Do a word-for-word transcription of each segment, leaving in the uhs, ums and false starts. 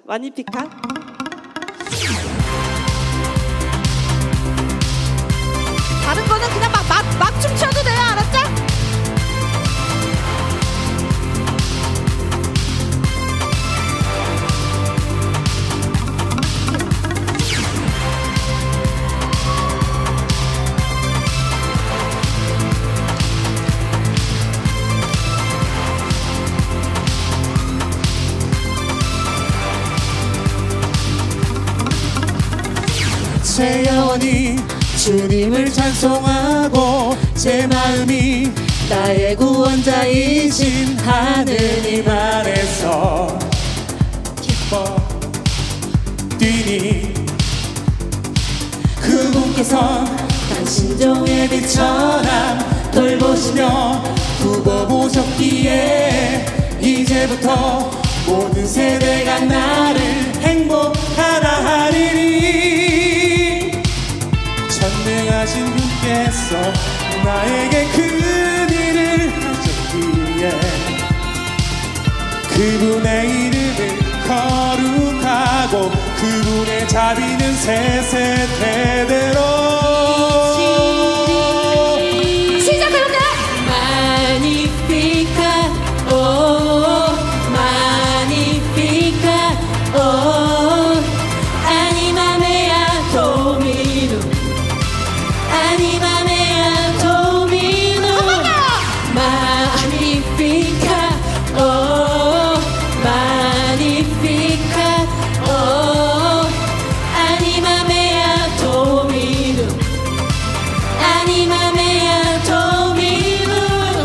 마니피카. 다른 거는 그냥 막, 막, 막 춤춰도 돼요. 알았죠? 제 영혼이 주님을 찬송하고 제 마음이 나의 구원자이신 하느님 안에서 기뻐 뛰니 그분께서 당신 종의 빛처럼 돌보시며 두고 보셨기에 이제부터 모든 세대가 나를 행복하다 하리니 전능하신 분께서 나에게 큰 일을 하셨기에 그분의 이름을 거룩하고 그분의 자비는 세세대대로 시작 그렇게 Magnificat, oh, Magnificat, oh, Anima mea Domino, Anima mea Domino, Magnificat, oh, Magnificat, oh, Anima mea Domino, Anima mea Domino.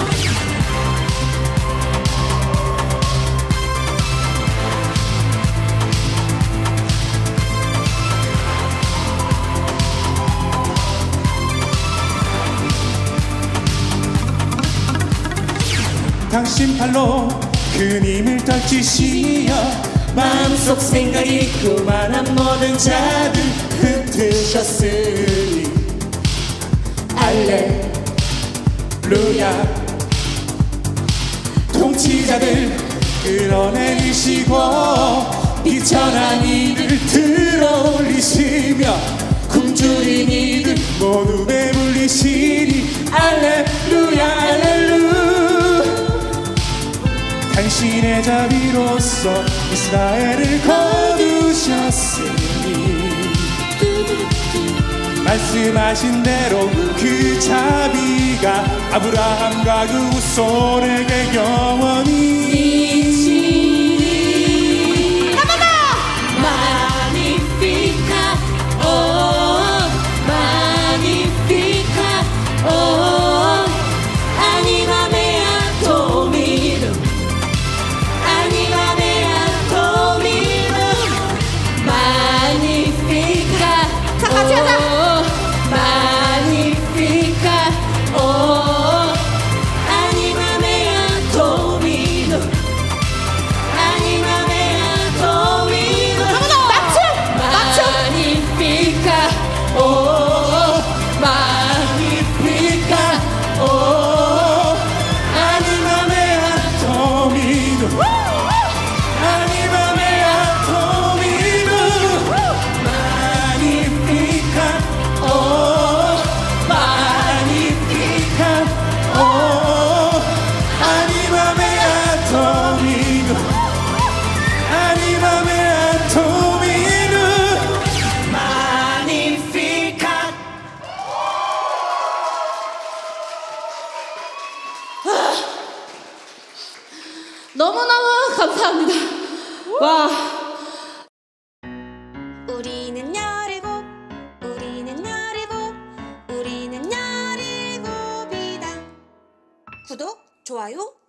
당신 팔로 큰 힘을 떨치시어 마음속 생각이 교만한 모든 자들 흩으셨으니 알렐루야 통치자들 끌어내리시고 비천한 이들 들어올리시며 굶주린 이들 모두 배불리시니 알렐루야 알렐루야 당신의 자비로서 이스라엘을 거두셨으니 말씀하신 대로 그 자비가 아브라함과 그 후손에게 영원히 있으니 Magnificat, oh, Magnificat, oh, Anima mea Domino, Anima mea Domino, Magnificat, 자, 같이 하자. oh, Magnificat, oh, Anima mea Domino, Anima mea Domino. 맞춤! 맞춤! Magnificat, oh, Magnificat, 오 아니마 메아 도미노 아니마 메아 도미노 마니피카 오 마니피카 오 아니마 메아 도미노 아니마 메아 도미노 Magnificat. 너무너무 감사합니다. 와. 우리는 열일곱 우리는 열일곱 우리는 열일곱이다. 구독, 좋아요